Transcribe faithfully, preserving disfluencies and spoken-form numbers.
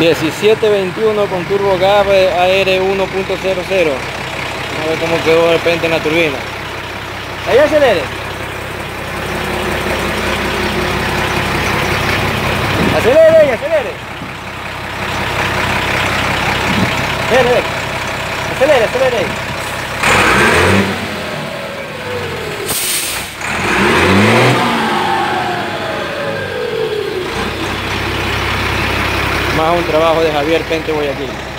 diecisiete veintiuno con turbo G A V A R uno punto cero cero. Vamos a ver cómo quedó de repente en la turbina. Ahí acelere. Acelere, acelere. Acelere, acelere, acelere. Más un trabajo de Javier Pente Guayaquil.